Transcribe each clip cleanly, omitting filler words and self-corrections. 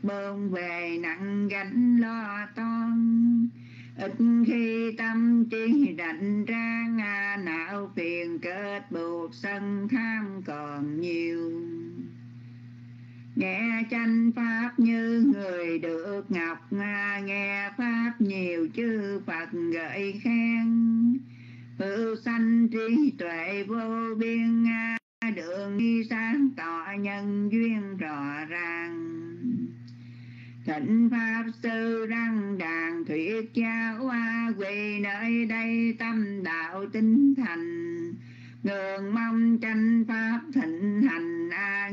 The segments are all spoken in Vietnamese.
bơm về nặng gánh lo toan. Ít khi tâm trí rảnh rang, não phiền kết buộc sân tham còn nhiều. Nghe chánh pháp như người được ngọc, nghe pháp nhiều chư Phật gợi khen. Hữu sanh trí tuệ vô biên, đường đi sáng tỏ nhân duyên rõ ràng. Thịnh pháp sư đăng đàn thuyết giáo, quỳ nơi đây tâm đạo tinh thành. Ngưỡng mong chánh pháp thịnh hành,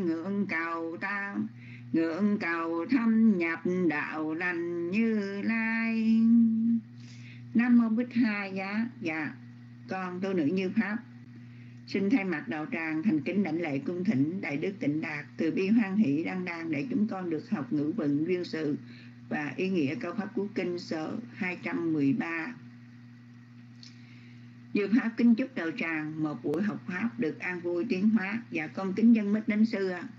ngưỡng cầu thâm nhập đạo lành Như Lai. Nam mô Bích Hai Giá. Dạ, con tu nữ Như Pháp xin thay mặt đạo tràng thành kính đảnh lễ cung thỉnh Đại Đức Tịnh Đạt từ bi hoan hỷ đăng đàn để chúng con được học ngữ vận duyên sự và ý nghĩa câu pháp cú kinh số 213. Dư Pháp kính chúc đạo tràng một buổi học pháp được an vui tiến hóa. Và con kính dân mít đến sư ạ.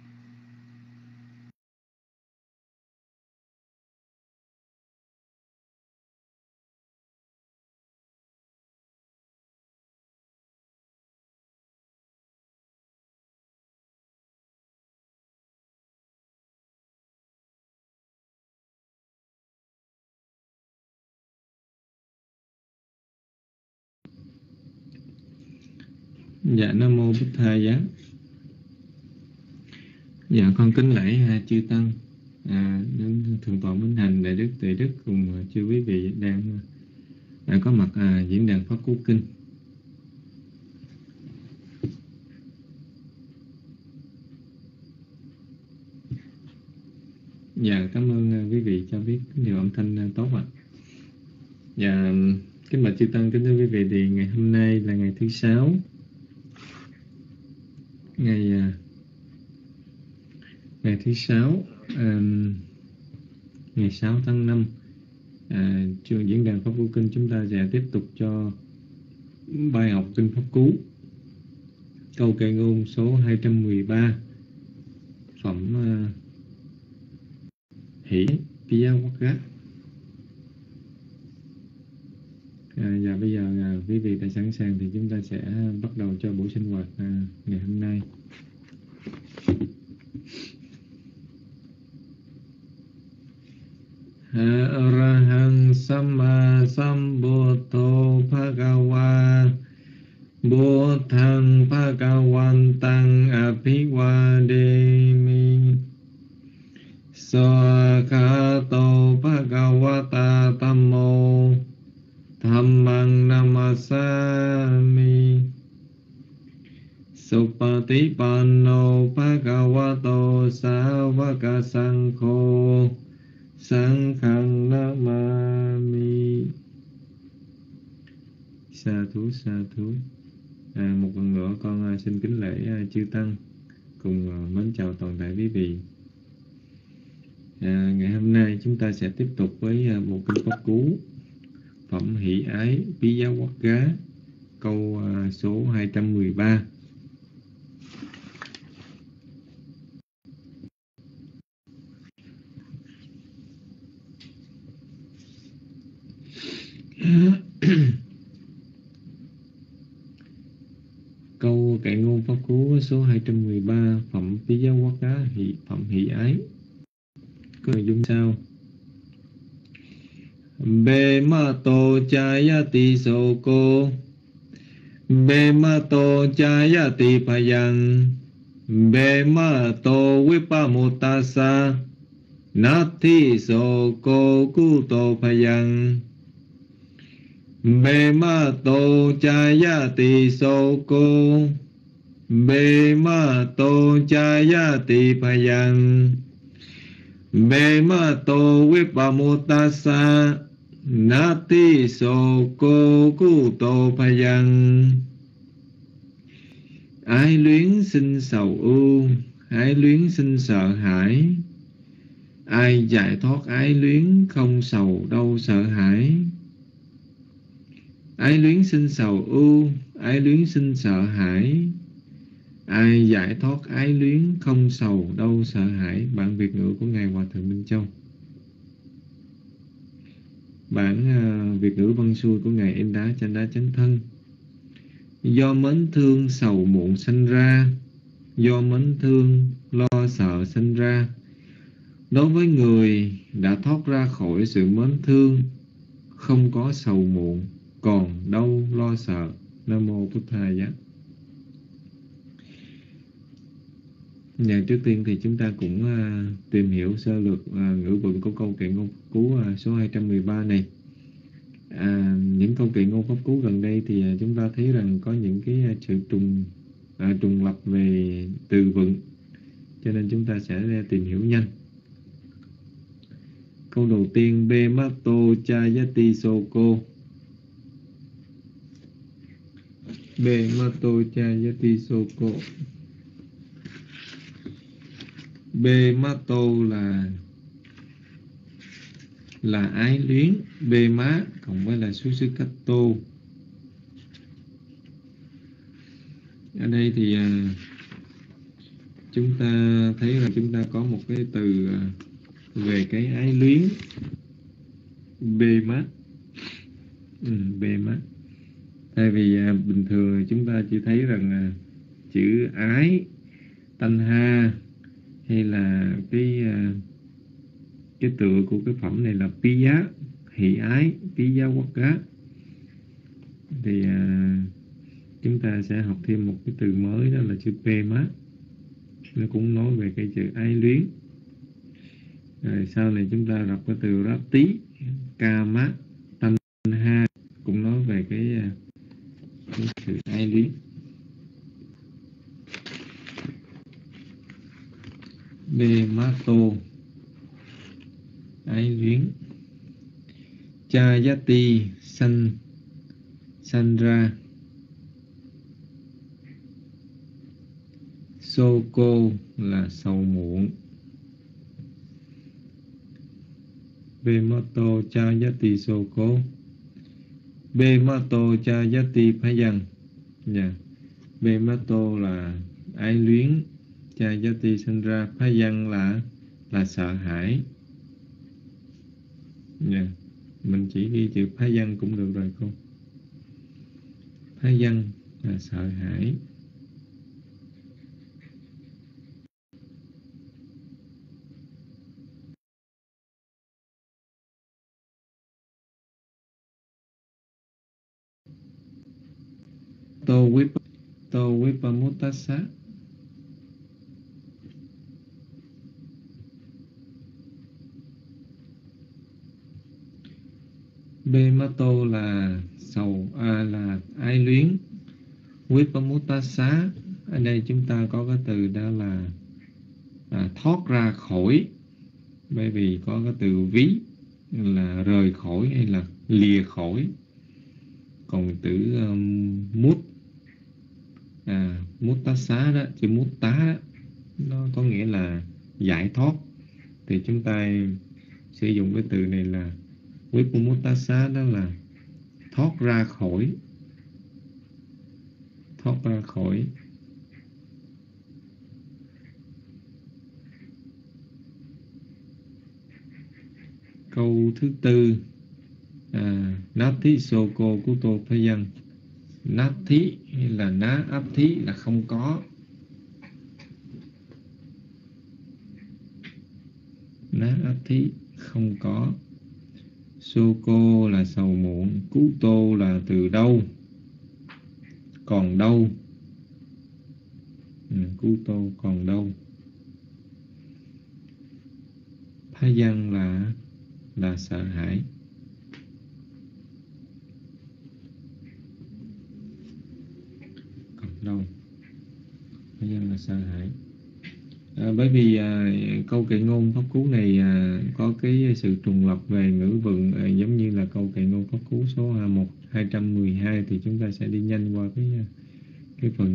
Dạ, Nam mô Bích Thầy Giá. Dạ, con kính lễ chư tăng, đến thượng tọa Minh Hành, Đại Đức Tuệ Đức cùng chư quý vị đang có mặt diễn đàn pháp cú kinh. Dạ, cảm ơn quý vị cho biết điều âm thanh tốt ạ. Dạ, kính bạch chư tăng, kính thưa quý vị, thì ngày hôm nay là ngày thứ Sáu, ngày thứ Sáu, ngày 6 tháng 5, trường diễn đàn pháp cú kinh chúng ta sẽ tiếp tục cho bài học kinh pháp cú câu kệ ngôn số 213, phẩm hỷ Piyawakka. Và bây giờ quý vị đã sẵn sàng thì chúng ta sẽ bắt đầu cho buổi sinh hoạt ngày hôm nay. Arahang Samma Sambuddho Bhagava Buddhang Bhagavantang Abhivademi Sawakato Bhagavata Tammo Dhammang Namasami Supatipanno Bhagavato Savaka Sankho Sankhang Namami. Sa thú. Một lần nữa con xin kính lễ chư tăng cùng mến chào toàn thể quý vị. Ngày hôm nay chúng ta sẽ tiếp tục với bộ kinh pháp cú phẩm hỷ ái Piyawakka câu số 213. Câu kệ ngôn pháp cú số 213 phẩm Piyawakka phẩm hỷ ái có nội dung sau: Bemato chayati soko Bemato chayati phayang Bemato vipamutasa Nati soko kuto phayang Bemato chayati soko Bemato chayati phayang Bemato vipamutasa Nati soko kuto phayang. Ái luyến sinh sầu ưu, ái luyến sinh sợ hãi. Ai giải thoát ái luyến không sầu đâu sợ hãi. Ái luyến sinh sầu ưu, ái luyến sinh sợ hãi. Ai giải thoát ái luyến, không sầu đâu sợ hãi. Bản Việt ngữ của Ngài Hòa Thượng Minh Châu. Bản Việt ngữ văn xuôi của Ngài In Đá Chánh Đá Chánh Thân. Do mến thương sầu muộn sanh ra, do mến thương lo sợ sanh ra. Đối với người đã thoát ra khỏi sự mến thương, không có sầu muộn, còn đâu lo sợ. Nam mô Bụt Thầy Giá. Trước tiên thì chúng ta cũng tìm hiểu sơ lược ngữ vựng của câu kệ ngôn pháp cú số 213 này. Những câu kệ ngôn pháp cú gần đây thì chúng ta thấy rằng có những cái sự trùng lập về từ vựng, cho nên chúng ta sẽ tìm hiểu nhanh. Câu đầu tiên, Bemato Chayati Soko. Bemato Chayati Soko. Bemato là ái luyến, Bema cộng với là số sư cách tô. Ở đây thì chúng ta thấy là chúng ta có một cái từ về cái ái luyến, Bema. Bema. Tại vì bình thường chúng ta chỉ thấy rằng chữ ái, tanha, hay là cái tựa của cái phẩm này là piya, hỷ ái, piya wakka. Thì chúng ta sẽ học thêm một cái từ mới, đó là chữ pema. Nó cũng nói về cái chữ ái luyến. Rồi sau này chúng ta đọc cái từ rati, kama, tanha, cũng nói về cái sự ái luyến. Bemato, ái luyến. Chayati, sanh ra. Soko là sầu muộn. Bemato Chayati Soko. Bemato Chayati Phayang. Bemato là ái luyến, Chayati sinh ra, Phayang là sợ hãi. Mình chỉ ghi chữ Phayang cũng được rồi cô. Phayang là sợ hãi. To Vipamutassa. Bemato là là ái luyến. Vipamutassa, ở đây chúng ta có cái từ đó là thoát ra khỏi, bởi vì có cái từ ví là rời khỏi hay là lìa khỏi. Còn từ Muttasa đó, chữ Mutta đó, nó có nghĩa là giải thoát. Thì chúng ta sử dụng cái từ này là Vipamutassa, đó là thoát ra khỏi. Thoát ra khỏi. Câu thứ tư, Nati Soko Kuto Phayang. Nati hay là ná áp thí là không có. Ná áp thí không có. Soko là sầu muộn. Kuto là từ đâu, còn đâu. Kuto còn đâu. Phayang là sợ hãi. Còn đâu. Phayang là sợ hãi. Bởi vì câu kệ ngôn pháp cú này có cái sự trùng lập về ngữ vựng, giống như là câu kệ ngôn pháp cú số 212, thì chúng ta sẽ đi nhanh qua cái phần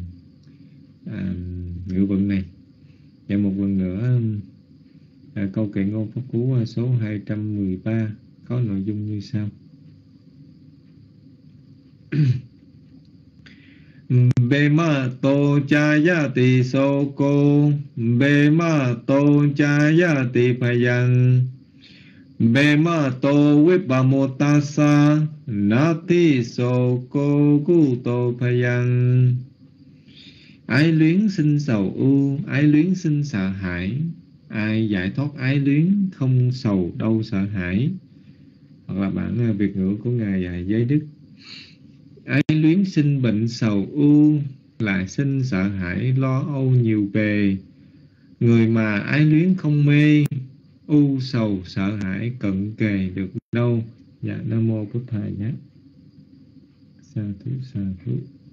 ngữ vựng này. Và một lần nữa, câu kệ ngôn pháp cú số 213 có nội dung như sau. bê ma tô cha ya tỳ sô cô, bê ma tô cha ya tỳ phà yang, bê ma tô vít bà mô ta sa, na thi sô cô gu tô phà yang. Ái luyến sinh sầu ưu, ái luyến sinh sợ hãi. Ai giải thoát ái luyến, không sầu đâu sợ hãi. Hoặc là bản Việt ngữ của Ngài Giới Đức. Ái luyến sinh bệnh sầu ưu, lại sinh sợ hãi lo âu nhiều bề. Người mà ái luyến không mê, ưu sầu sợ hãi cận kề được đâu. Dạ, Nam Mô Bổn Thầy nhé. Sa thú, sa thú.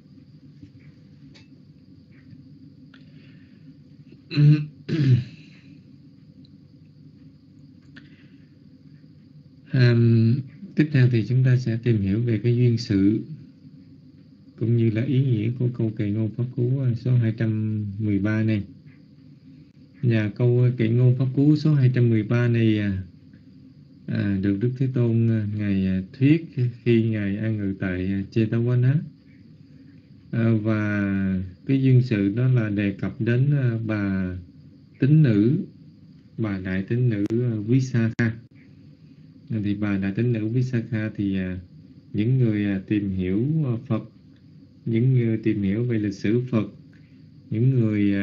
Tiếp theo thì chúng ta sẽ tìm hiểu về cái duyên sự cũng như là ý nghĩa của câu kệ ngôn pháp cú số 213 này. Và câu kệ ngôn pháp cú số 213 này được Đức Thế Tôn Ngài thuyết khi Ngài an ngự tại Jetavana. Và cái duyên sự đó là đề cập đến bà tín nữ, bà đại tín nữ Visakha. Thì bà đại tín nữ Visakha thì những người tìm hiểu Phật, những người tìm hiểu về lịch sử Phật, những người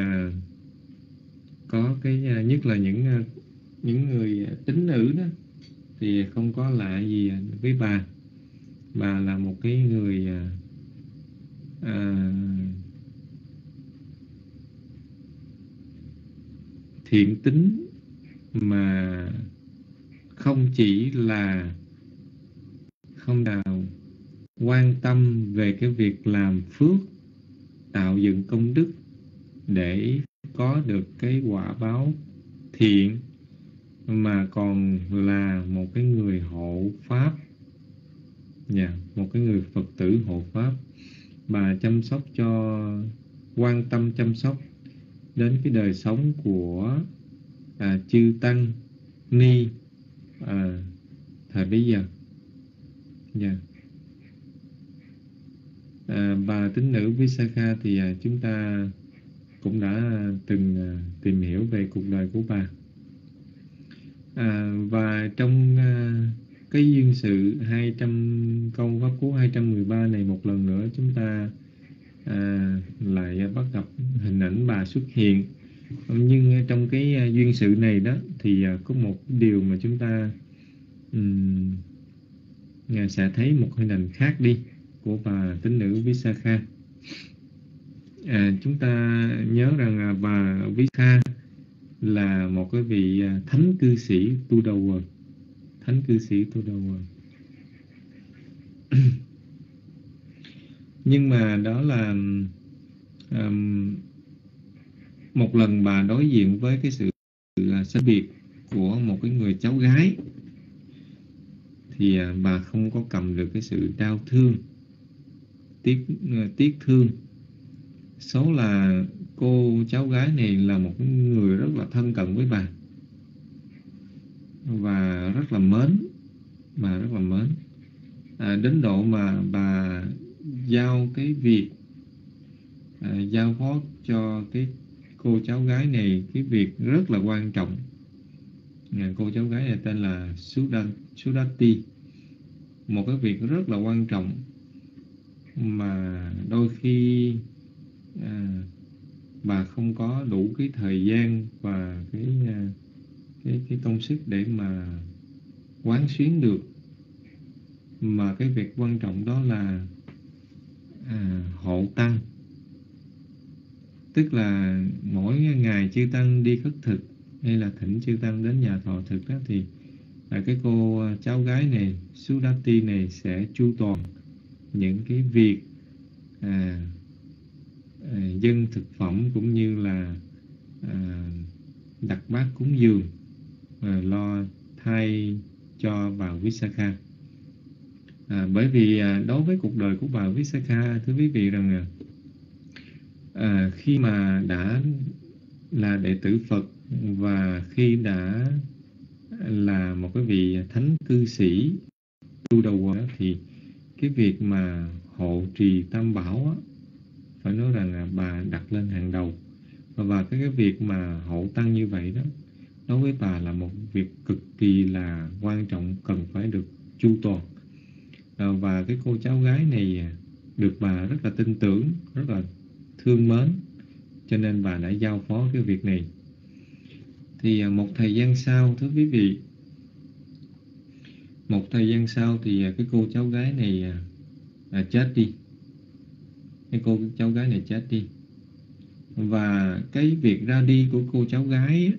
có cái nhất là những người tín nữ đó thì không có lạ gì với bà. Bà là một cái người thiện tính, mà không chỉ là không nào quan tâm về cái việc làm phước, tạo dựng công đức để có được cái quả báo thiện, mà còn là một cái người hộ pháp, một cái người Phật tử hộ pháp. Bà chăm sóc quan tâm chăm sóc đến cái đời sống của chư tăng ni thời bấy giờ. Bà tín nữ Visakha thì chúng ta cũng đã từng tìm hiểu về cuộc đời của bà. Và trong cái duyên sự 200 câu pháp cú 213 này, một lần nữa chúng ta lại bắt gặp hình ảnh bà xuất hiện. Nhưng trong cái duyên sự này đó thì có một điều mà chúng ta sẽ thấy một hình ảnh khác đi của bà tín nữ Visakha. Chúng ta nhớ rằng bà Visakha là một cái vị thánh cư sĩ tu đầu, thánh cư sĩ tu đầu. Nhưng mà đó là một lần bà đối diện với cái sự sanh biệt của một cái người cháu gái, thì bà không có cầm được cái sự đau thương, tiếc thương. Số là cô cháu gái này là một người rất là thân cận với bà và rất là mến, bà rất là mến, đến độ mà bà giao cái việc giao phó cho cái cô cháu gái này cái việc rất là quan trọng. Cô cháu gái này tên là Sudati. Một cái việc rất là quan trọng mà đôi khi bà không có đủ cái thời gian và cái công sức để mà quán xuyến được. Mà cái việc quan trọng đó là hộ tăng. Tức là mỗi ngày chư tăng đi khất thực hay là thỉnh chư tăng đến nhà thọ thực đó, thì cái cô cháu gái này, Sudati này, sẽ chu toàn những cái việc dâng thực phẩm cũng như là đặt bát cúng dường, lo thay cho bà Visakha. Bởi vì đối với cuộc đời của bà Visakha, thưa quý vị, rằng khi mà đã là đệ tử Phật và khi đã là một cái vị thánh cư sĩ tu đầu, thì cái việc mà hộ trì tam bảo phải nói rằng là bà đặt lên hàng đầu. Và cái việc mà hộ tăng như vậy đó, đối với bà là một việc cực kỳ là quan trọng, cần phải được chu toàn. Và cái cô cháu gái này được bà rất là tin tưởng, rất là thương mến, cho nên bà đã giao phó cái việc này. Thì một thời gian sau, thưa quý vị, một thời gian sau thì cái cô cháu gái này chết đi. Cái cô cháu gái này chết đi. Và cái việc ra đi của cô cháu gái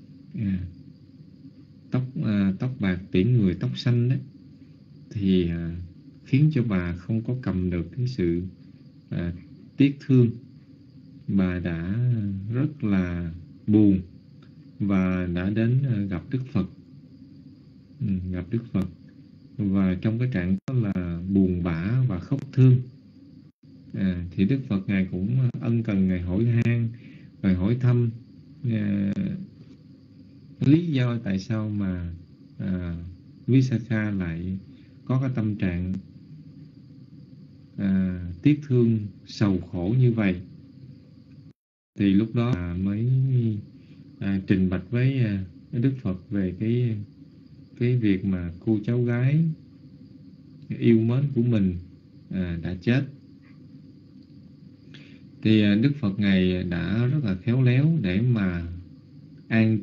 tóc bạc tiễn người tóc xanh đó, thì khiến cho bà không có cầm được cái sự tiếc thương. Bà đã rất là buồn và đã đến gặp Đức Phật. Gặp Đức Phật. Và trong cái trạng đó là buồn bã và khóc thương. Thì Đức Phật Ngài cũng ân cần, Ngài hỏi han, Ngài hỏi thăm lý do tại sao mà Visakha lại có cái tâm trạng tiếc thương, sầu khổ như vậy. Thì lúc đó mới trình bạch với Đức Phật về cái việc mà cô cháu gái yêu mến của mình đã chết. Thì Đức Phật Ngài đã rất là khéo léo để mà an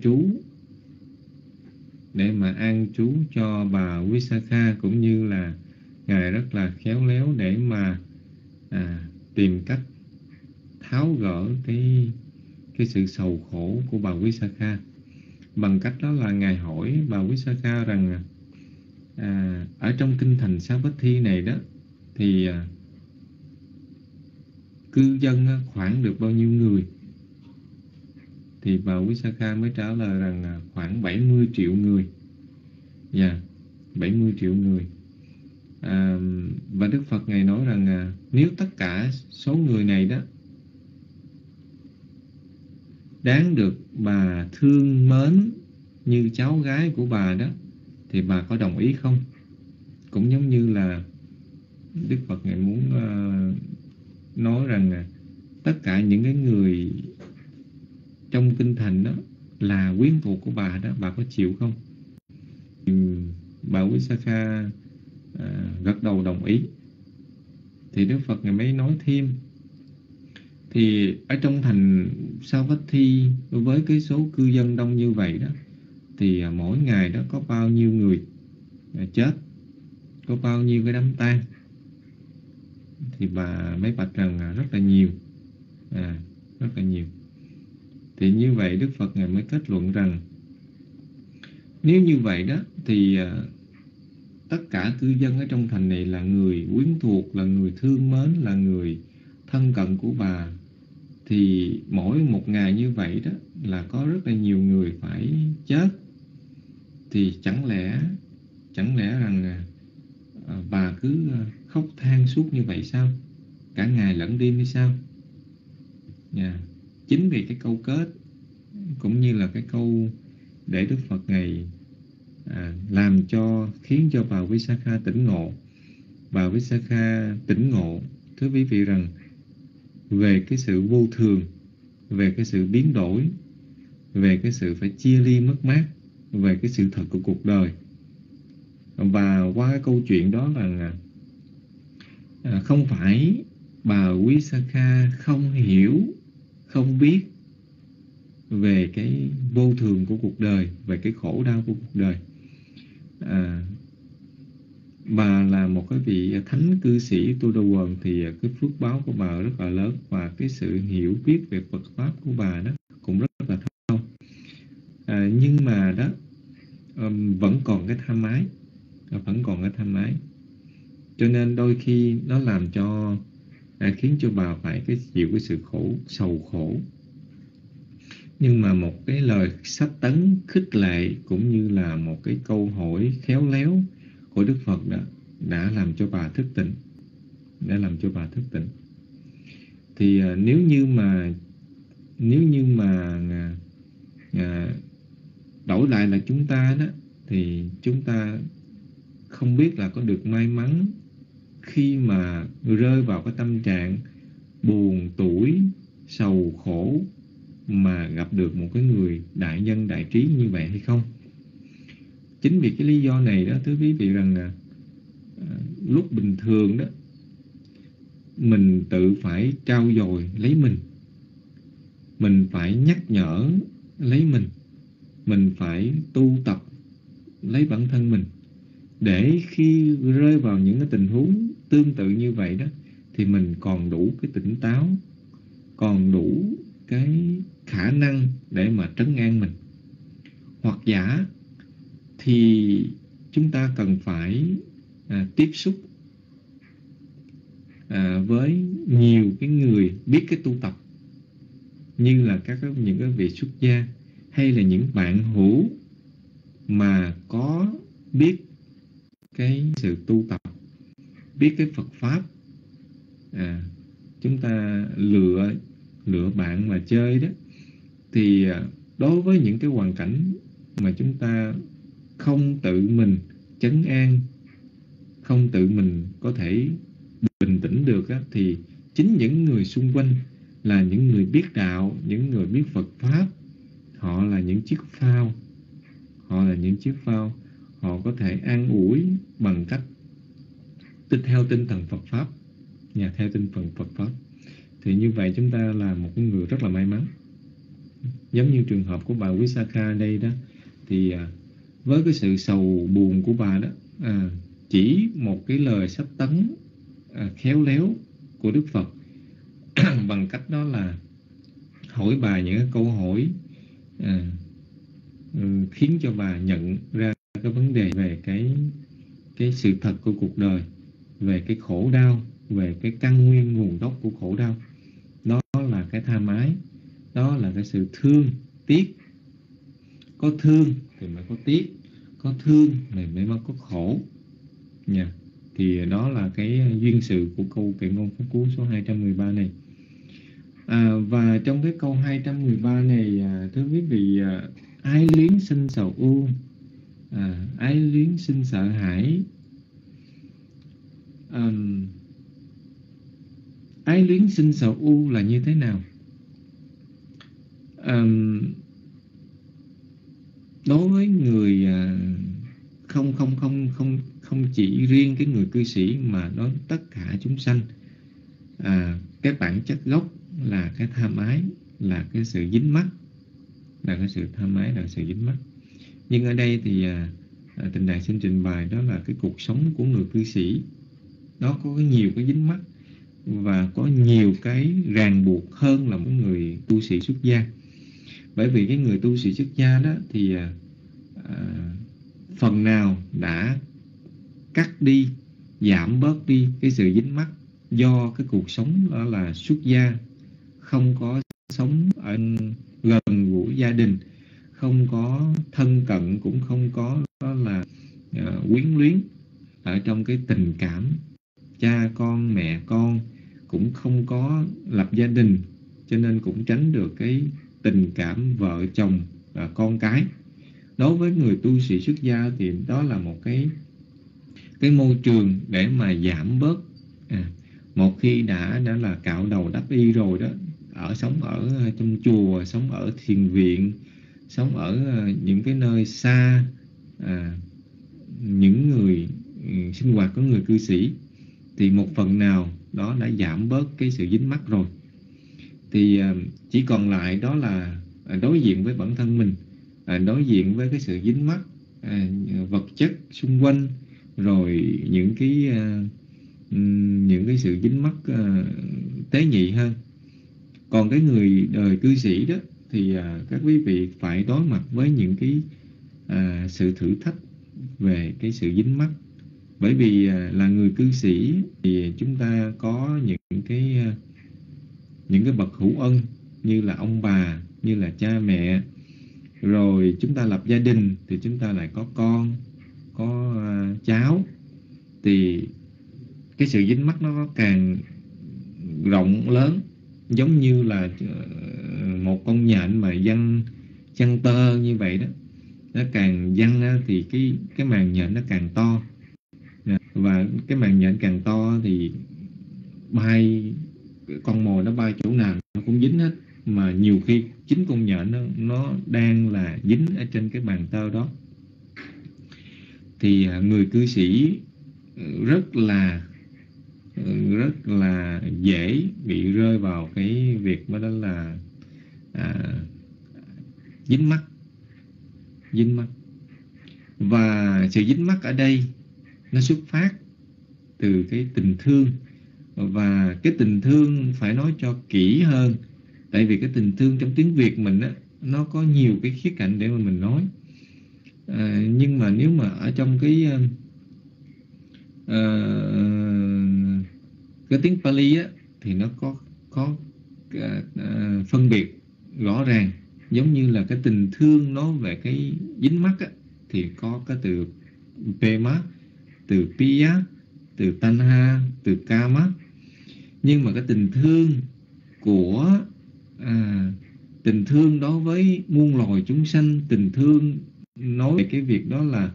trú cho bà Visakha, cũng như là Ngài rất là khéo léo để mà tìm cách tháo gỡ cái sự sầu khổ của bà Visakha. Bằng cách đó là Ngài hỏi bà Visakha rằng ở trong kinh thành Savatthi này đó thì cư dân khoảng được bao nhiêu người? Thì bà Visakha mới trả lời rằng khoảng 70 triệu người. 70 triệu người. Và Đức Phật Ngài nói rằng nếu tất cả số người này đó đáng được bà thương mến như cháu gái của bà đó, thì bà có đồng ý không? Cũng giống như là Đức Phật Ngài muốn nói rằng tất cả những cái người trong kinh thành đó là quyến thuộc của bà đó, bà có chịu không? Bà Visakha gật đầu đồng ý. Thì Đức Phật Ngài mới nói thêm, thì ở trong thành Savatthi với cái số cư dân đông như vậy đó, thì mỗi ngày đó có bao nhiêu người chết, có bao nhiêu cái đám tang? Thì bà mới bạch rằng rất là nhiều, rất là nhiều. Thì như vậy Đức Phật Ngài mới kết luận rằng nếu như vậy đó thì tất cả cư dân ở trong thành này là người quyến thuộc, là người thương mến, là người thân cận của bà. Thì mỗi một ngày như vậy đó là có rất là nhiều người phải chết. Thì chẳng lẽ rằng bà cứ khóc than suốt như vậy sao? Cả ngày lẫn đêm hay sao? Chính vì cái câu kết cũng như là cái câu để Đức Phật Ngài làm cho khiến cho bà Visakha tỉnh ngộ. Bà Visakha tỉnh ngộ, thưa quý vị, rằng về cái sự vô thường, về cái sự biến đổi, về cái sự phải chia ly mất mát, về cái sự thật của cuộc đời. Và qua cái câu chuyện đó là không phải bà Visakha không hiểu, không biết về cái vô thường của cuộc đời, về cái khổ đau của cuộc đời. Bà là một cái vị thánh cư sĩ Tu Đà Quần, thì cái phước báo của bà rất là lớn, và cái sự hiểu biết về Phật Pháp của bà đó cũng rất là thâm. Nhưng mà đó vẫn còn cái tham ái, cho nên đôi khi nó làm cho khiến cho bà phải chịu cái sự sầu khổ. Nhưng mà một cái lời sách tấn khích lệ cũng như là một cái câu hỏi khéo léo của Đức Phật đã làm cho bà thức tỉnh. Thì nếu như mà đổi lại là chúng ta đó, thì chúng ta không biết là có được may mắn khi mà rơi vào cái tâm trạng buồn tủi, sầu khổ mà gặp được một cái người đại nhân đại trí như vậy hay không? Chính vì cái lý do này đó, thưa quý vị, rằng lúc bình thường đó mình tự phải trau dồi lấy mình phải nhắc nhở lấy mình phải tu tập lấy bản thân mình, để khi rơi vào những cái tình huống tương tự như vậy đó thì mình còn đủ cái tỉnh táo, còn đủ cái khả năng để mà trấn an mình. Hoặc giả thì chúng ta cần phải tiếp xúc với nhiều cái người biết cái tu tập, như là những cái vị xuất gia, hay là những bạn hữu mà có biết cái sự tu tập, biết cái Phật Pháp. Chúng ta lựa bạn mà chơi đó, thì đối với những cái hoàn cảnh mà chúng ta không tự mình trấn an, không tự mình có thể bình tĩnh được á, thì chính những người xung quanh là những người biết đạo, những người biết Phật Pháp, họ là những chiếc phao, họ có thể an ủi bằng cách theo tinh thần Phật Pháp, theo tinh thần Phật Pháp. Thì như vậy chúng ta là một cái người rất là may mắn. Giống như trường hợp của bà Wisaka đây đó, thì với cái sự sầu buồn của bà đó, chỉ một cái lời sắp tấn khéo léo của Đức Phật bằng cách đó là hỏi bà những cái câu hỏi khiến cho bà nhận ra cái vấn đề về cái sự thật của cuộc đời, về cái khổ đau, về cái căn nguyên nguồn gốc của khổ đau. Đó là cái tham ái, đó là cái sự thương tiếc. Có thương thì mới có tiếc, có thương thì mới có khổ nha. Thì đó là cái duyên sự của câu Kệ Ngôn Pháp Cú số 213 này. Và trong cái câu 213 này, thưa quý vị, ái luyến sinh sầu u, ái luyến sinh sợ hãi. Ái luyến sinh sầu u là như thế nào? Đối với người không chỉ riêng cái người cư sĩ, mà đối với tất cả chúng sanh, cái bản chất gốc là cái tham ái, là cái sự dính mắc, là cái sự tham ái, là cái sự dính mắc. Nhưng ở đây thì Tịnh Đạt xin trình bày đó là cái cuộc sống của người cư sĩ, nó có nhiều cái dính mắc và có nhiều cái ràng buộc hơn là một người tu sĩ xuất gia. Bởi vì cái người tu sĩ xuất gia đó thì phần nào đã cắt đi, giảm bớt đi cái sự dính mắc do cái cuộc sống đó là xuất gia, không có sống ở gần gũi gia đình, không có thân cận, cũng không có đó là quyến luyến ở trong cái tình cảm cha con, mẹ con, cũng không có lập gia đình, cho nên cũng tránh được cái tình cảm vợ chồng và con cái. Đối với người tu sĩ xuất gia thì đó là một cái môi trường để mà giảm bớt. Một khi đã là cạo đầu đắp y rồi đó, sống ở trong chùa, sống ở thiền viện, sống ở những cái nơi xa những người sinh hoạt của người cư sĩ, thì một phần nào đó đã giảm bớt cái sự dính mắc rồi. Thì chỉ còn lại đó là đối diện với bản thân mình, đối diện với cái sự dính mắc vật chất xung quanh, rồi những cái sự dính mắc tế nhị hơn. Còn cái người đời cư sĩ đó thì các quý vị phải đối mặt với những cái sự thử thách về cái sự dính mắc. Bởi vì là người cư sĩ thì chúng ta có những cái bậc hữu ân, như là ông bà, như là cha mẹ. Rồi chúng ta lập gia đình thì chúng ta lại có con, có cháu. Thì cái sự dính mắc nó càng rộng lớn, giống như là một con nhện mà giăng tơ như vậy đó. Nó càng giăng ra thì cái màn nhện nó càng to. Và cái màn nhện càng to thì bay con mồi nó bay chỗ nào nó cũng dính hết, mà nhiều khi chính con nhện nó đang là dính ở trên cái bàn tơ đó. Thì người cư sĩ rất là dễ bị rơi vào cái việc đó là dính mắc. Và sự dính mắc ở đây nó xuất phát từ cái tình thương, và cái tình thương phải nói cho kỹ hơn, tại vì cái tình thương trong tiếng Việt mình á, nó có nhiều cái khía cạnh để mà mình nói. Nhưng mà nếu mà ở trong cái tiếng Pali á, thì nó có phân biệt rõ ràng. Giống như là cái tình thương nói về cái dính mắc á, thì có cái từ Pema, từ Piya, từ Tanha, từ Kama. Nhưng mà cái tình thương của tình thương đối với muôn loài chúng sanh, tình thương nói về cái việc đó là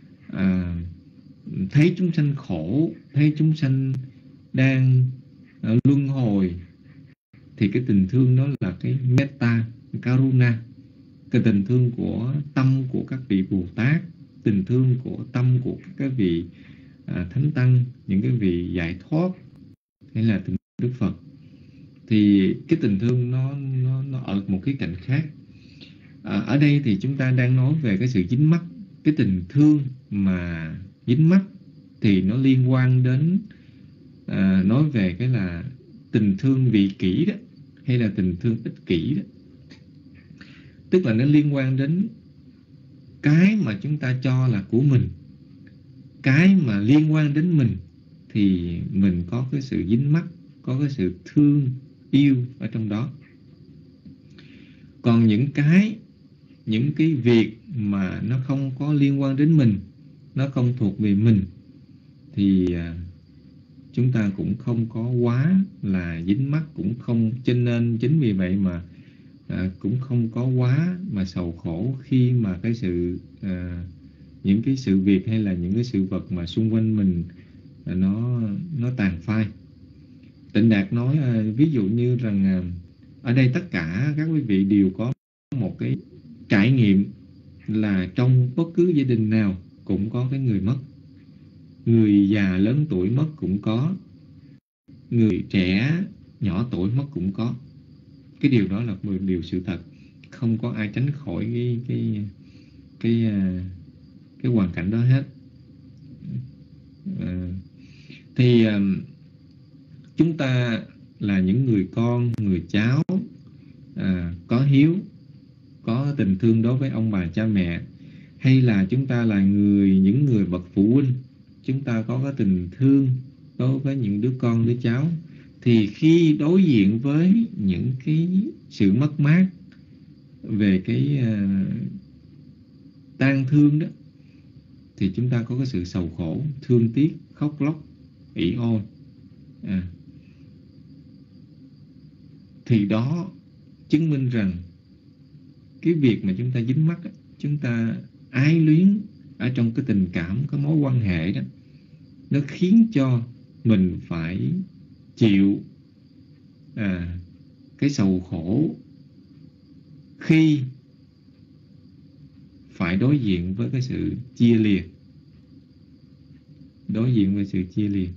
thấy chúng sanh khổ, thấy chúng sanh đang luân hồi, thì cái tình thương đó là cái metta, karuna, cái tình thương của tâm của các vị Bồ Tát, tình thương của tâm của các vị thánh tăng, những cái vị giải thoát, hay là tình Đức Phật. Thì cái tình thương nó ở một cái cạnh khác. Ở đây thì chúng ta đang nói về cái sự dính mắc. Cái tình thương mà dính mắc thì nó liên quan đến nói về cái là tình thương vị kỷ đó, hay là tình thương ích kỷ đó. Tức là nó liên quan đến cái mà chúng ta cho là của mình, cái mà liên quan đến mình thì mình có cái sự dính mắc, có cái sự thương yêu ở trong đó. Còn những cái việc mà nó không có liên quan đến mình, nó không thuộc về mình, thì chúng ta cũng không có quá là dính mắc, cũng không, cho nên chính vì vậy mà cũng không có quá mà sầu khổ khi mà cái sự những cái sự việc hay là những cái sự vật mà xung quanh mình nó tàn phai. Tịnh Đạt nói ví dụ như rằng ở đây tất cả các quý vị đều có một cái trải nghiệm là trong bất cứ gia đình nào cũng có cái người mất. Người già lớn tuổi mất cũng có, người trẻ nhỏ tuổi mất cũng có. Cái điều đó là một điều sự thật, không có ai tránh khỏi cái hoàn cảnh đó hết. Thì chúng ta là những người con, người cháu có hiếu, có tình thương đối với ông bà cha mẹ, hay là chúng ta là những người bậc phụ huynh, chúng ta có cái tình thương đối với những đứa con, đứa cháu, thì khi đối diện với những cái sự mất mát về cái tang thương đó, thì chúng ta có cái sự sầu khổ, thương tiếc, khóc lóc, ỷ ôi. Thì đó chứng minh rằng cái việc mà chúng ta dính mắc, chúng ta ái luyến ở trong cái tình cảm, cái mối quan hệ đó, nó khiến cho mình phải chịu cái sầu khổ khi phải đối diện với cái sự chia lìa. Đối diện với sự chia lìa.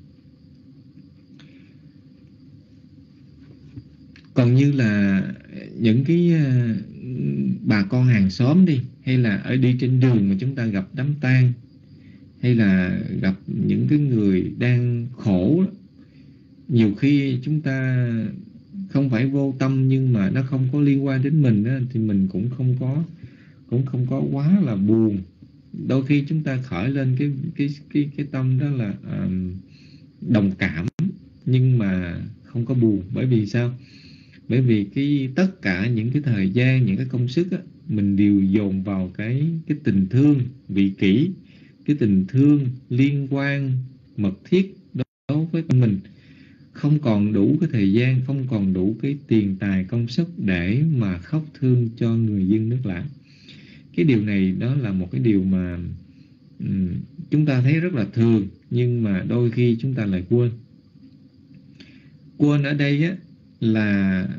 Còn như là những cái bà con hàng xóm đi, hay là ở đi trên đường mà chúng ta gặp đám tang, hay là gặp những cái người đang khổ đó. Nhiều khi chúng ta không phải vô tâm, nhưng mà nó không có liên quan đến mình đó, thì mình cũng không có quá là buồn. Đôi khi chúng ta khởi lên cái tâm đó là đồng cảm, nhưng mà không có buồn. Bởi vì sao? Bởi vì tất cả những cái thời gian, những cái công sức á, mình đều dồn vào cái tình thương vị kỷ, cái tình thương liên quan mật thiết đối với mình. Không còn đủ cái thời gian, không còn đủ cái tiền tài công sức để mà khóc thương cho người dân nước lã. Cái điều này đó là một cái điều mà chúng ta thấy rất là thường, nhưng mà đôi khi chúng ta lại quên. Quên ở đây á, là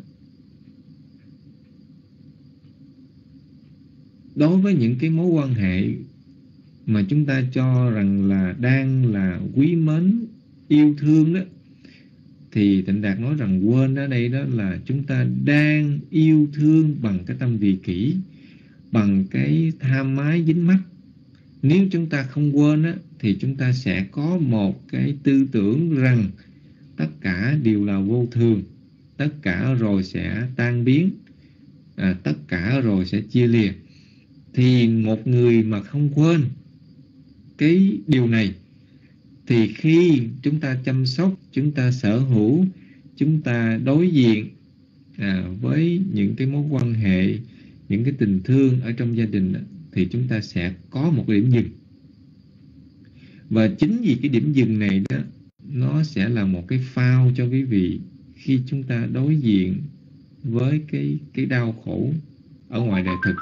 đối với những cái mối quan hệ mà chúng ta cho rằng là đang là quý mến, yêu thương đó, thì Tịnh Đạt nói rằng quên ở đây đó là chúng ta đang yêu thương bằng cái tâm vị kỷ, bằng cái tham ái dính mắc. Nếu chúng ta không quên á, thì chúng ta sẽ có một cái tư tưởng rằng tất cả đều là vô thường, tất cả rồi sẽ tan biến, tất cả rồi sẽ chia lìa. Thì một người mà không quên cái điều này, thì khi chúng ta chăm sóc, chúng ta sở hữu, chúng ta đối diện với những cái mối quan hệ, những cái tình thương ở trong gia đình, thì chúng ta sẽ có một cái điểm dừng. Và chính vì cái điểm dừng này đó, nó sẽ là một cái phao cho quý vị khi chúng ta đối diện với cái đau khổ ở ngoài đời thực.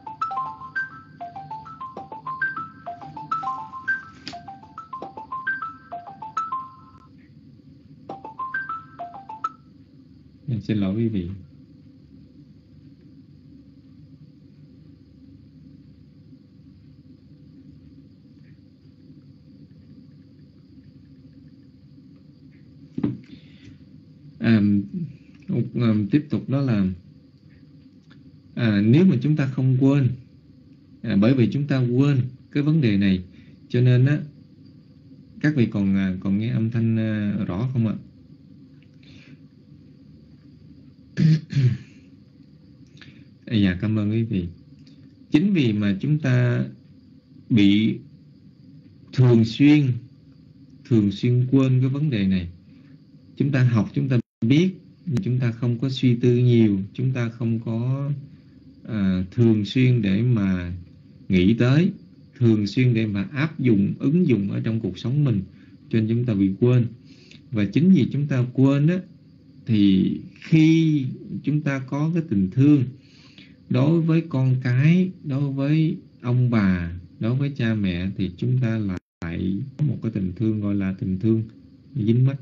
Xin lỗi quý vị. Tiếp tục đó là nếu mà chúng ta không quên, bởi vì chúng ta quên cái vấn đề này, cho nên á, các vị còn nghe âm thanh rõ không ạ? Dạ, cảm ơn quý vị. Chính vì mà chúng ta bị thường xuyên quên cái vấn đề này, chúng ta học, chúng ta biết, nhưng chúng ta không có suy tư nhiều, chúng ta không có thường xuyên để mà nghĩ tới, thường xuyên để mà áp dụng, ứng dụng ở trong cuộc sống mình, cho nên chúng ta bị quên. Và chính vì chúng ta quên á, thì khi chúng ta có cái tình thương đối với con cái, đối với ông bà, đối với cha mẹ, thì chúng ta lại có một cái tình thương gọi là tình thương dính mắc.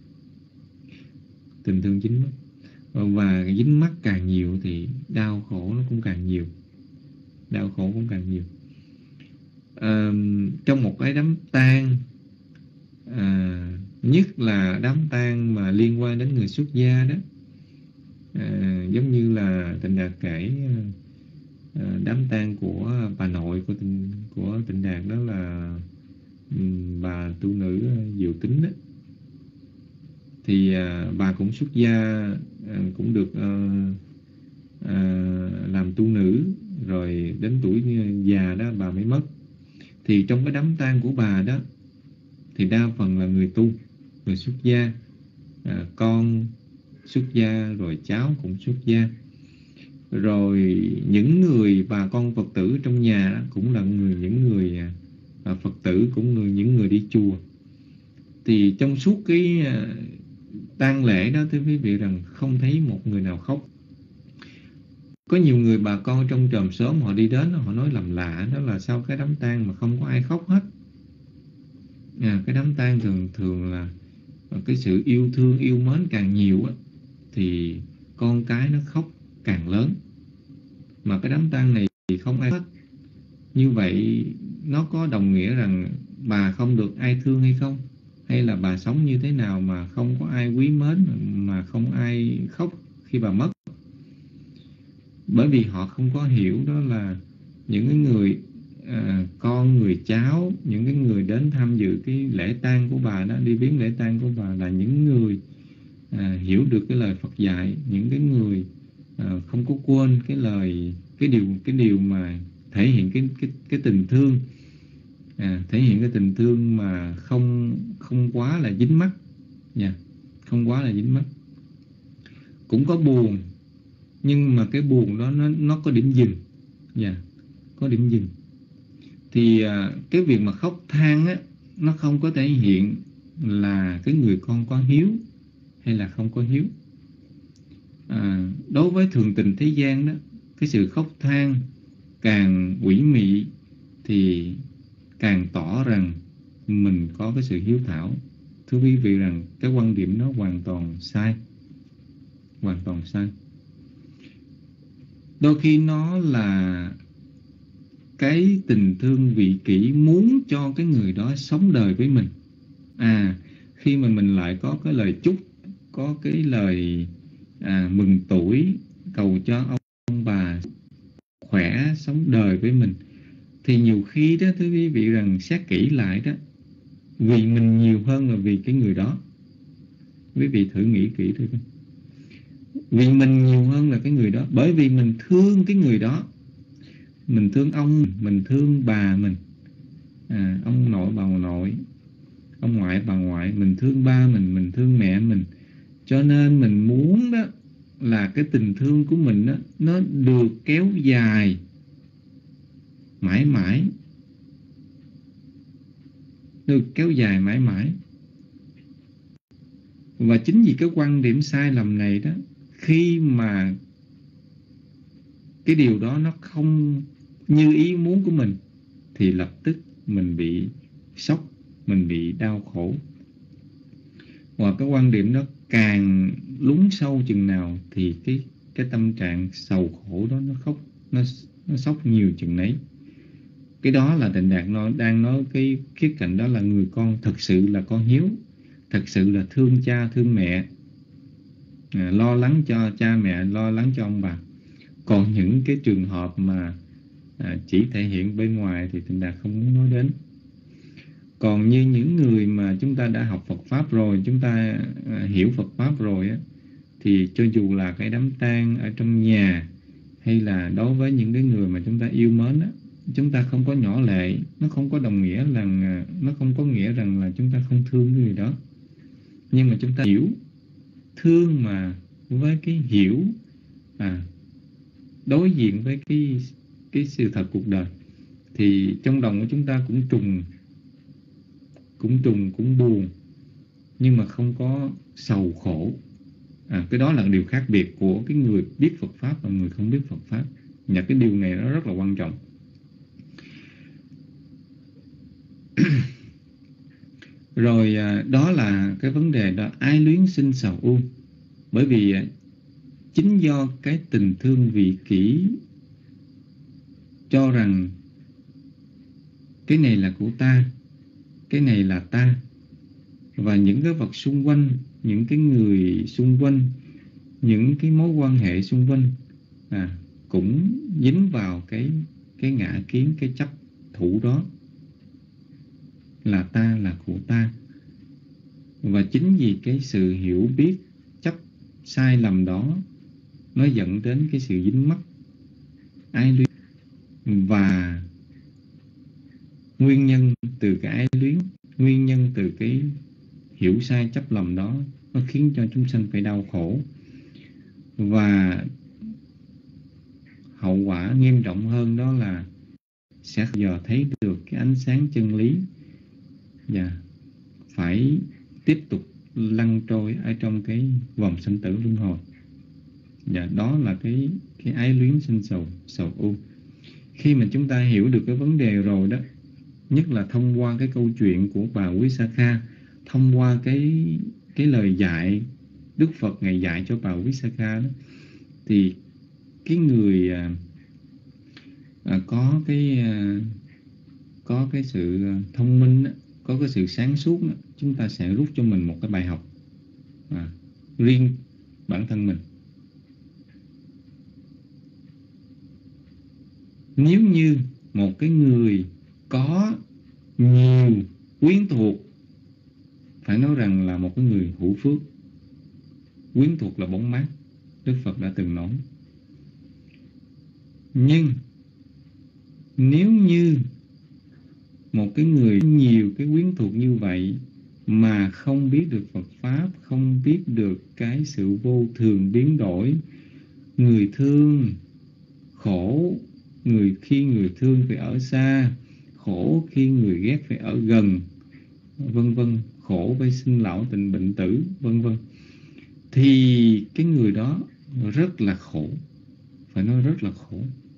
Tình thương dính mắc. Và dính mắc càng nhiều thì đau khổ nó cũng càng nhiều. Đau khổ cũng càng nhiều. Trong một cái đám tang, nhất là đám tang mà liên quan đến người xuất gia đó, giống như là Tịnh Đạt kể đám tang của bà nội của Tịnh Đạt, đó là bà tu nữ Diệu Kính đó. Thì bà cũng xuất gia, cũng được làm tu nữ, rồi đến tuổi già đó bà mới mất. Thì trong cái đám tang của bà đó, thì đa phần là người tu, người xuất gia, con xuất gia, rồi cháu cũng xuất gia. Rồi những người bà con Phật tử trong nhà cũng là những người Phật tử, cũng những người đi chùa. Thì trong suốt cái tang lễ đó, thưa quý vị, rằng không thấy một người nào khóc. Có nhiều người bà con trong chòm xóm họ đi đến, họ nói làm lạ, đó là sao cái đám tang mà không có ai khóc hết. Cái đám tang thường là cái sự yêu thương, yêu mến càng nhiều á, thì con cái nó khóc càng lớn. Mà cái đám tang này thì không ai hết. Như vậy nó có đồng nghĩa rằng bà không được ai thương hay không? Hay là bà sống như thế nào mà không có ai quý mến, mà không ai khóc khi bà mất? Bởi vì họ không có hiểu đó là những cái người con, người cháu, những cái người đến tham dự cái lễ tang của bà đó, đi viếng lễ tang của bà, là những người hiểu được cái lời Phật dạy, những cái người không có quên cái lời, cái điều mà thể hiện cái tình thương, thể hiện cái tình thương mà không quá là dính mắc nha, không quá là dính mắc. Cũng có buồn, nhưng mà cái buồn đó nó có điểm dừng nha, có điểm dừng. Thì cái việc mà khóc than á, nó không có thể hiện là cái người con có hiếu hay là không có hiếu. Đối với thường tình thế gian đó, cái sự khóc than càng ủy mị thì càng tỏ rằng mình có cái sự hiếu thảo. Thưa quý vị rằng cái quan điểm đó hoàn toàn sai. hoàn toàn sai. Đôi khi nó là cái tình thương vị kỷ muốn cho cái người đó sống đời với mình. Khi mà mình lại có cái lời chúc, có cái lời mừng tuổi, cầu cho ông bà khỏe sống đời với mình, thì nhiều khi đó thưa quý vị rằng xét kỹ lại đó, vì mình nhiều hơn là vì cái người đó. Quý vị thử nghĩ kỹ thôi. Vì mình nhiều hơn là cái người đó, bởi vì mình thương cái người đó. Mình thương ông, mình thương bà mình, ông nội bà nội, ông ngoại bà ngoại, mình thương ba mình thương mẹ mình. Cho nên mình muốn đó là cái tình thương của mình đó, nó được kéo dài mãi mãi, được kéo dài mãi mãi. Và chính vì cái quan điểm sai lầm này đó, khi mà cái điều đó nó không như ý muốn của mình, thì lập tức mình bị sốc, mình bị đau khổ. Và cái quan điểm đó càng lún sâu chừng nào thì cái tâm trạng sầu khổ đó nó sốc nhiều chừng nấy. Cái đó là Tịnh Đạt đang nói cái khía cạnh đó là người con thật sự là con hiếu, thật sự là thương cha thương mẹ, lo lắng cho cha mẹ, lo lắng cho ông bà. Còn những cái trường hợp mà chỉ thể hiện bên ngoài thì Tịnh Đạt không muốn nói đến. Còn như những người mà chúng ta đã học Phật Pháp rồi, chúng ta hiểu Phật Pháp rồi á, thì cho dù là cái đám tang ở trong nhà, hay là đối với những cái người mà chúng ta yêu mến á, chúng ta không có nhỏ lệ. Nó không có đồng nghĩa rằng, nó không có nghĩa rằng là chúng ta không thương người đó. Nhưng mà chúng ta hiểu, thương mà với cái hiểu, đối diện với cái sự thật cuộc đời, thì trong lòng của chúng ta cũng buồn, nhưng mà không có sầu khổ. Cái đó là điều khác biệt của cái người biết Phật Pháp và người không biết Phật Pháp. Và cái điều này nó rất là quan trọng. Rồi đó là cái vấn đề đó, ái luyến sinh sầu u. Bởi vì chính do cái tình thương vị kỷ cho rằng cái này là của ta, cái này là ta, và những cái vật xung quanh, những cái người xung quanh, những cái mối quan hệ xung quanh cũng dính vào cái ngã kiến, cái chấp thủ đó, là ta, là của ta. Và chính vì cái sự hiểu biết chấp sai lầm đó, nó dẫn đến cái sự dính mắc ái luyến. Và nguyên nhân từ cái ái luyến, nguyên nhân từ cái hiểu sai chấp lầm đó, nó khiến cho chúng sanh phải đau khổ. Và hậu quả nghiêm trọng hơn đó là sẽ giờ thấy được cái ánh sáng chân lý, và phải tiếp tục lăn trôi ở trong cái vòng sinh tử luân hồi. Và đó là cái ái luyến sinh sầu u. Khi mà chúng ta hiểu được cái vấn đề rồi đó, nhất là thông qua cái câu chuyện của bà Vissakha, thông qua cái lời dạy Đức Phật Ngài dạy cho bà Vissakha đó, thì cái người có cái sự thông minh đó, có cái sự sáng suốt đó, chúng ta sẽ rút cho mình một cái bài học riêng bản thân mình. Nếu như một cái người có nhiều quyến thuộc, phải nói rằng là một cái người hữu phước. Quyến thuộc là bóng mát, Đức Phật đã từng nói. Nhưng nếu như một cái người nhiều cái quyến thuộc như vậy mà không biết được Phật Pháp, không biết được cái sự vô thường biến đổi, người thương khổ, khi người thương phải ở xa, khổ khi người ghét phải ở gần, vân vân, khổ với sinh lão bệnh bệnh tử, vân vân, thì cái người đó rất là khổ, phải nói rất là khổ.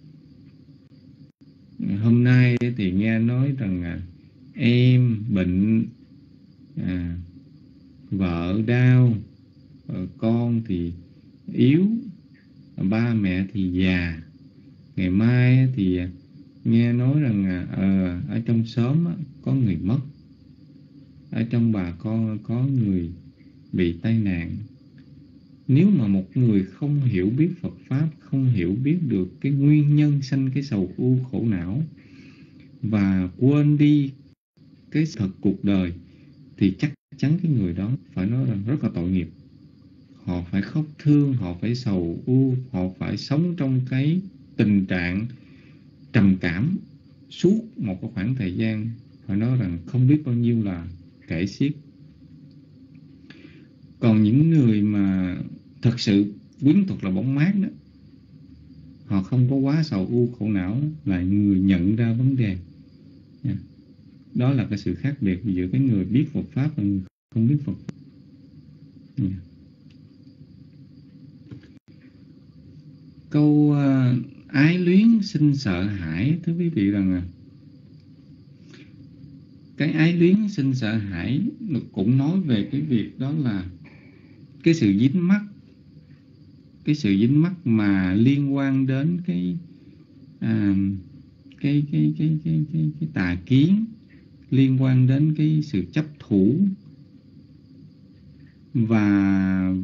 Hôm nay thì nghe nói rằng em bệnh, vợ đau, con thì giờ ở trong xóm á, có người mất, ở trong bà con có người bị tai nạn. Nếu mà một người không hiểu biết Phật Pháp, không hiểu biết được cái nguyên nhân sanh cái sầu u khổ não, và quên đi cái thật cuộc đời, thì chắc chắn cái người đó phải nói rằng rất là tội nghiệp. Họ phải khóc thương, họ phải sầu u, họ phải sống trong cái tình trạng trầm cảm suốt một cái khoảng thời gian, phải nói rằng không biết bao nhiêu là kể xiết. Còn những người mà thật sự quyến thuật là bóng mát đó, họ không có quá sầu u khổ não, là người nhận ra vấn đề. Đó là cái sự khác biệt giữa cái người biết Phật Pháp và người không biết Phật Pháp. Câu ái luyến sinh sợ hãi, thưa quý vị, rằng cái ái luyến sinh sợ hãi cũng nói về cái việc đó là cái sự dính mắc, cái sự dính mắc mà liên quan đến cái tà kiến, liên quan đến cái sự chấp thủ, và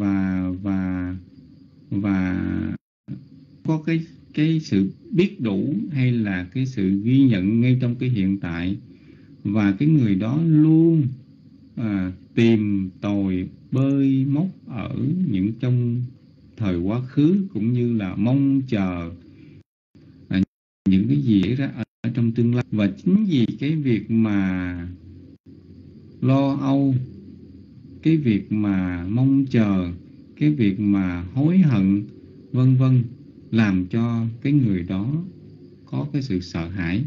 có cái sự biết đủ, hay là cái sự ghi nhận ngay trong cái hiện tại, và cái người đó luôn tìm tòi bơi móc ở những trong thời quá khứ, cũng như là mong chờ những cái gì xảy ra ở trong tương lai. Và chính vì cái việc mà lo âu, cái việc mà mong chờ, cái việc mà hối hận, vân vân, làm cho cái người đó có cái sự sợ hãi.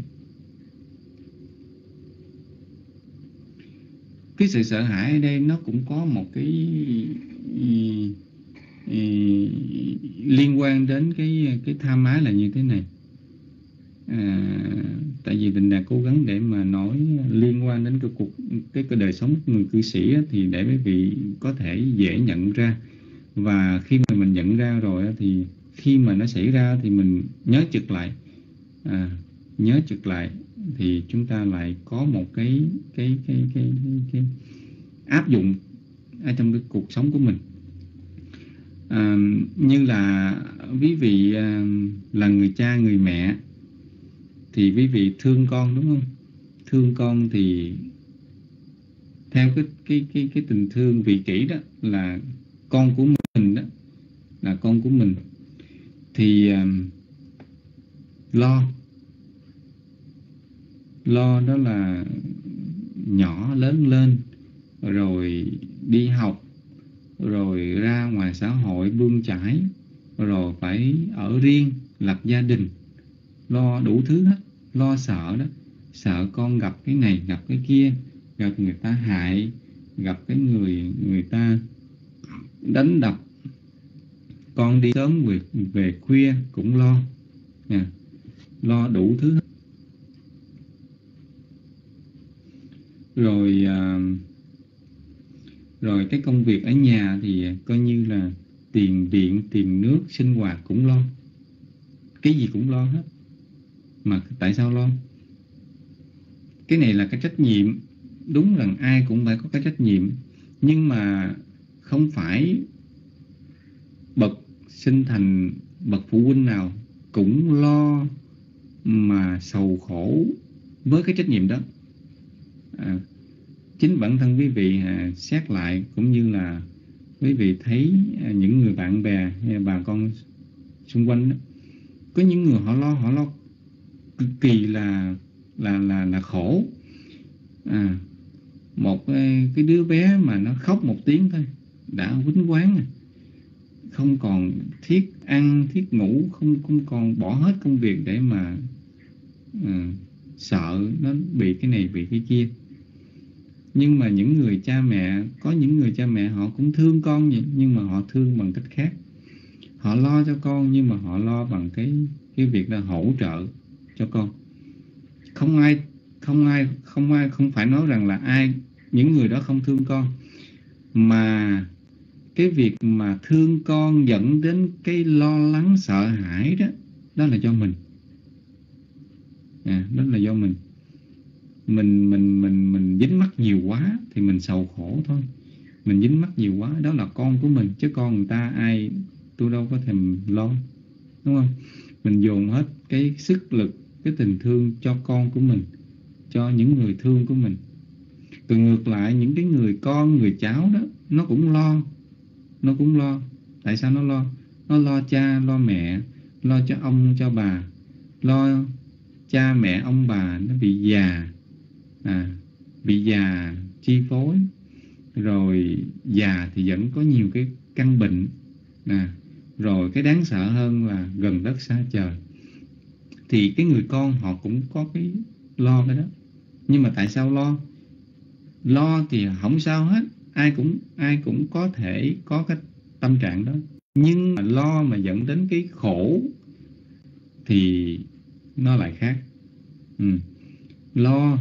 Cái sự sợ hãi ở đây nó cũng có một cái liên quan đến cái tham ái là như thế này. Tại vì mình đã cố gắng để mà nói liên quan đến cái đời sống của người cư sĩ á, thì để quý vị có thể dễ nhận ra. Và khi mà mình nhận ra rồi á, thì khi mà nó xảy ra thì mình nhớ trực lại, nhớ trực lại, thì chúng ta lại có một cái áp dụng ở trong cái cuộc sống của mình. Như là quý vị là người cha, người mẹ, thì quý vị thương con, đúng không? Thương con thì theo cái tình thương vị kỷ đó, là con của mình đó, là con của mình, thì lo đó là nhỏ lớn lên, rồi đi học, rồi ra ngoài xã hội bươn chải, rồi phải ở riêng, lập gia đình, lo đủ thứ hết, lo sợ đó, sợ con gặp cái này, gặp cái kia, gặp người ta hại, gặp cái người ta đánh đập, con đi sớm về khuya cũng lo, lo đủ thứ hết. Rồi cái công việc ở nhà thì coi như là tiền điện, tiền nước, sinh hoạt cũng lo, cái gì cũng lo hết. Mà tại sao lo? Cái này là cái trách nhiệm. Đúng là ai cũng phải có cái trách nhiệm, nhưng mà không phải bậc sinh thành, bậc phụ huynh nào cũng lo mà sầu khổ với cái trách nhiệm đó. Chính bản thân quý vị xét lại, cũng như là quý vị thấy những người bạn bè hay bà con xung quanh đó, có những người họ lo cực kỳ là khổ. Một cái đứa bé mà nó khóc một tiếng thôi đã quýnh quán, không còn thiết ăn thiết ngủ, không còn bỏ hết công việc để mà sợ nó bị cái này bị cái kia. Nhưng mà những người cha mẹ, có những người cha mẹ họ cũng thương con vậy, nhưng mà họ thương bằng cách khác. Họ lo cho con, nhưng mà họ lo bằng cái việc là hỗ trợ cho con. Không phải nói rằng là những người đó không thương con, mà cái việc mà thương con dẫn đến cái lo lắng sợ hãi đó, đó là do mình. Đó là do mình. mình dính mắc nhiều quá thì mình sầu khổ thôi. Mình dính mắc nhiều quá, đó là con của mình, chứ con người ta ai tôi đâu có thèm lo, đúng không? Mình dồn hết cái sức lực, cái tình thương cho con của mình, cho những người thương của mình. Từ ngược lại, những cái người con, người cháu đó, nó cũng lo. Nó cũng lo. Tại sao nó lo? Nó lo cha, lo mẹ, lo cho ông, cho bà. Lo cha mẹ, ông bà nó bị già, bị già chi phối. Rồi già thì vẫn có nhiều cái căn bệnh. Rồi cái đáng sợ hơn là gần đất xa trời. Thì cái người con họ cũng có cái lo cái đó. Nhưng mà tại sao lo? Lo thì không sao hết, ai cũng có thể có cái tâm trạng đó. Nhưng mà lo mà dẫn đến cái khổ thì nó lại khác. Lo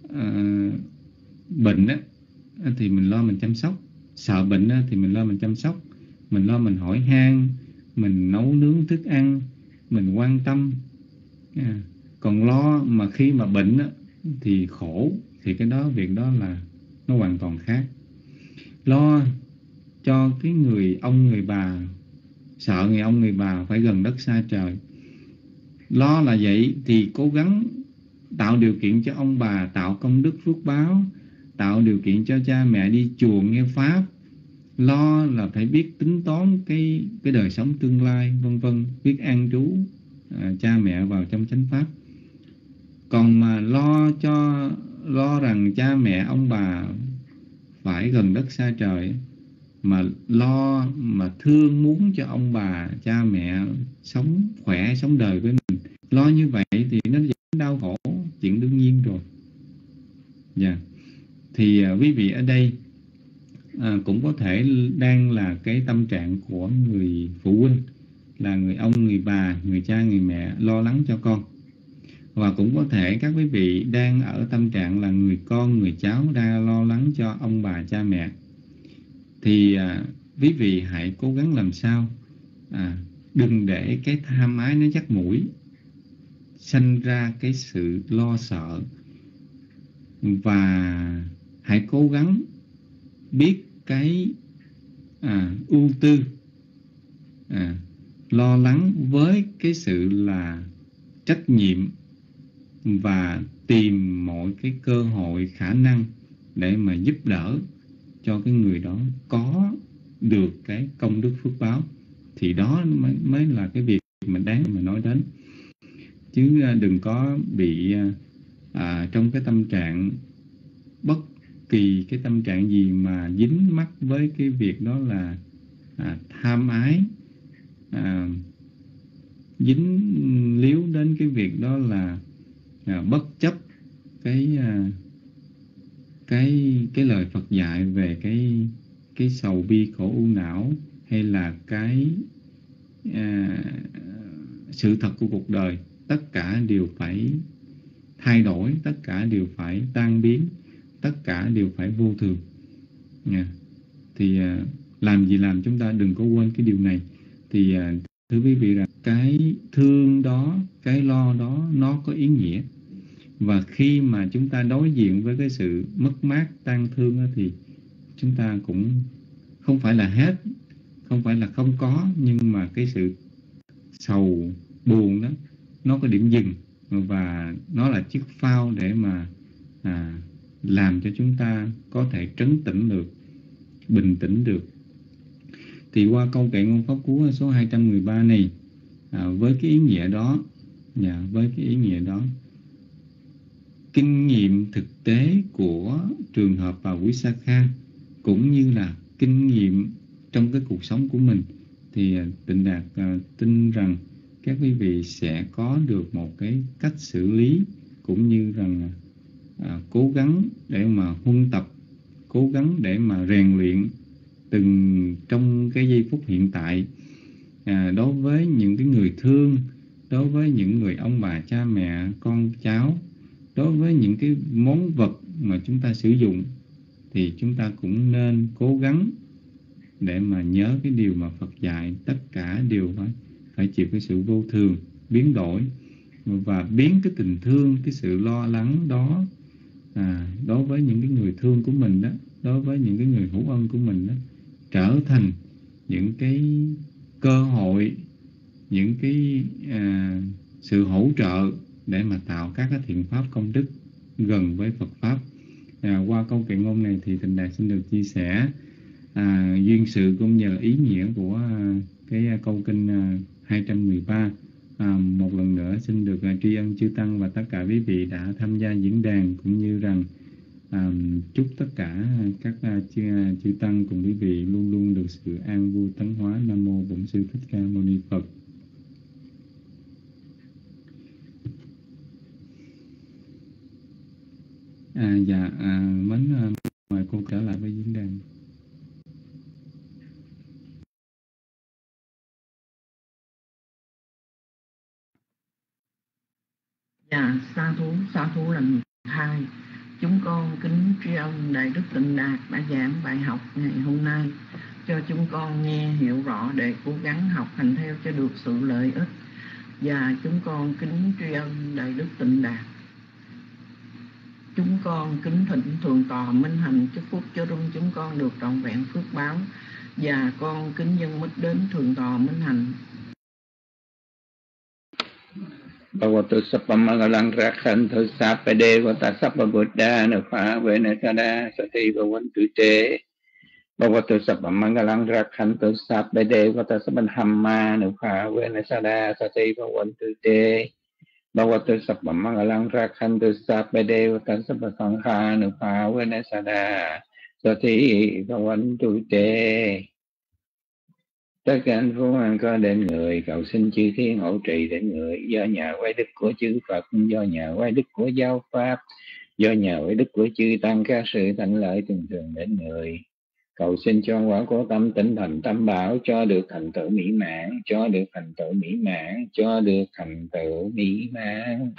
bệnh á thì mình lo mình chăm sóc, sợ bệnh á thì mình lo mình chăm sóc, mình lo mình hỏi han, mình nấu nướng thức ăn, mình quan tâm. Còn lo mà khi mà bệnh á thì khổ, thì cái đó, việc đó là nó hoàn toàn khác. Lo cho cái người ông người bà, sợ người ông người bà phải gần đất xa trời. Lo là vậy thì cố gắng tạo điều kiện cho ông bà, tạo công đức phước báo, tạo điều kiện cho cha mẹ đi chùa nghe pháp. Lo là phải biết tính toán cái đời sống tương lai, vân vân, biết an trú cha mẹ vào trong chánh pháp. Còn mà lo rằng cha mẹ ông bà phải gần đất xa trời, mà lo mà thương muốn cho ông bà cha mẹ sống khỏe, sống đời với mình, lo như vậy thì nó dẫn đến đau khổ, chuyện đương nhiên rồi. Thì quý vị ở đây cũng có thể đang là cái tâm trạng của người phụ huynh, là người ông, người bà, người cha, người mẹ lo lắng cho con. Và cũng có thể các quý vị đang ở tâm trạng là người con, người cháu đang lo lắng cho ông bà, cha mẹ. Thì quý vị hãy cố gắng làm sao đừng để cái tham ái nó dắt mũi, sanh ra cái sự lo sợ. Và hãy cố gắng biết cái ưu tư, lo lắng với cái sự là trách nhiệm, và tìm mọi cái cơ hội, khả năng để mà giúp đỡ cho cái người đó có được cái công đức phước báo. Thì đó mới là cái việc mà đáng mà nói đến. Chứ đừng có bị trong cái tâm trạng, bất kỳ cái tâm trạng gì mà dính mắc với cái việc đó là tham ái, dính líu đến cái việc đó là bất chấp cái lời Phật dạy về cái sầu bi khổ u não, hay là cái sự thật của cuộc đời. Tất cả đều phải thay đổi, tất cả đều phải tan biến, tất cả đều phải vô thường. Thì làm gì làm chúng ta đừng có quên cái điều này. Thì thưa quý vị, rằng cái thương đó, cái lo đó nó có ý nghĩa. Và khi mà chúng ta đối diện với cái sự mất mát, tan thương đó, thì chúng ta cũng không phải là hết, không phải là không có, nhưng mà cái sự sầu buồn đó nó có điểm dừng, và nó là chiếc phao để mà làm cho chúng ta có thể trấn tĩnh được, bình tĩnh được. Thì qua câu kệ ngôn pháp cú số 213 này, với cái ý nghĩa đó, với cái ý nghĩa đó, kinh nghiệm thực tế của trường hợp bà Vishakha cũng như là kinh nghiệm trong cái cuộc sống của mình, thì Tịnh Đạt tin rằng các quý vị sẽ có được một cái cách xử lý, cũng như rằng cố gắng để mà huân tập, cố gắng để mà rèn luyện từng trong cái giây phút hiện tại, đối với những cái người thương, đối với những người ông bà, cha mẹ, con cháu, đối với những cái món vật mà chúng ta sử dụng, thì chúng ta cũng nên cố gắng để mà nhớ cái điều mà Phật dạy. Tất cả đều phải chịu cái sự vô thường, biến đổi, và biến cái tình thương, cái sự lo lắng đó đối với những cái người thương của mình đó, đối với những cái người hữu ân của mình đó, trở thành những cái cơ hội, những cái sự hỗ trợ để mà tạo các cái thiện pháp công đức gần với Phật Pháp. Qua câu kệ ngôn này thì Tịnh Đạt xin được chia sẻ duyên sự cũng nhờ ý nghĩa của cái câu kinh 213. Một lần nữa xin được tri ân chư Tăng và tất cả quý vị đã tham gia diễn đàn, cũng như rằng chúc tất cả các chư Tăng cùng quý vị luôn luôn được sự an vui tấn hóa. Nam mô Bổn Sư Thích Ca Mâu Ni Phật. Mến mời cô trở lại với diễn đàn. Dạ, sa thú lần 2. Chúng con kính tri ân Đại Đức Tịnh Đạt đã giảng bài học ngày hôm nay cho chúng con nghe hiểu rõ để cố gắng học hành theo cho được sự lợi ích. Và chúng con kính tri ân Đại Đức Tịnh Đạt. Chúng con kính thỉnh Thượng Tọa Minh Hạnh chúc phúc cho chúng con được trọn vẹn phước báo. Và con kính dâng mít đến Thượng Tọa Minh Hạnh. Bhagavato Sappamagalang Rakhanto Sappedevata Sappabuddha Nupha Venasada Sati Bhavantu Te. Bhagavato Sappamagalang Rakhanto Sappedevata Sappandhamma Nupha Venasada Sati Bhavantu Te. Bhagavato Sappamagalang Rakhanto Sappedevata Sappasangha Nupha Venasada Sati Bhavantu Te. Tất cả anh phúc an có đến người, cầu xin chư thiên hộ trì đến người, do nhờ quay đức của chư Phật, do nhờ quay đức của giáo pháp, do nhờ quay đức của chư Tăng, các sự thạnh lợi thường thường đến người. Cầu xin cho quả của tâm tinh thành tâm bảo, cho được thành tựu mỹ mãn, cho được thành tựu mỹ mãn, cho được thành tựu mỹ mãn.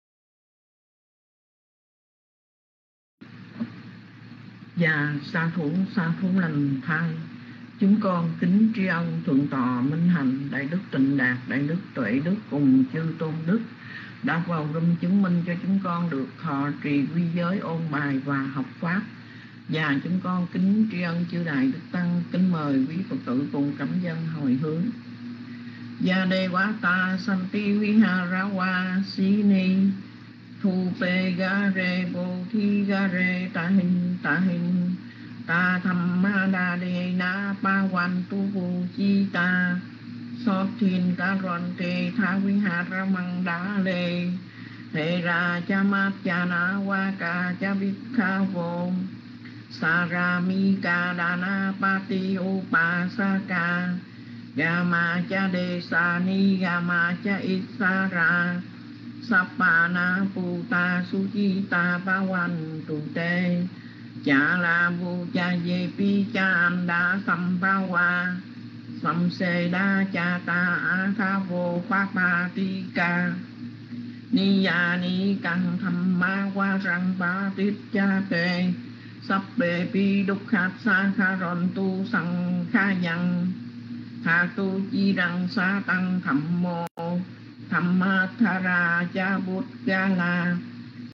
Và sa thú lần 2. Chúng con kính tri ân Thượng Tọa Minh Hạnh, Đại Đức Tịnh Đạt, Đại Đức Tuệ Đức cùng chư Tôn Đức đã vào rung chứng minh cho chúng con được thọ trì quy giới, ôn bài và học Pháp. Và chúng con kính tri ân chư Đại Đức Tăng, kính mời quý Phật tử cùng cắm dân hồi hướng. Gia đề quá ta santi viharawa sini thu pe ga re bồ thi ga re ta hình ta tham ma đa đề na pa quan tu vu chi ta so thiên ta ron te tha vihara mang đa lê thế ra cha mát cha na wa ca cha vít kha vô sarami ca đa na pa ti upa sa ca Gama cha de sa ni gama cha isara Sapana puta sujita pawan tu te cha la vu cha ye pi cha anda sampawa samse da cha ta atha vô papa ti ca ni ya ni căng tham ma qua răng ba tít cha te sắp bề pi đúc khát sa kha ron tu sang kha yang tha tu chi đăng sa tăng thầm mô tham ma tha ra cha bút ga la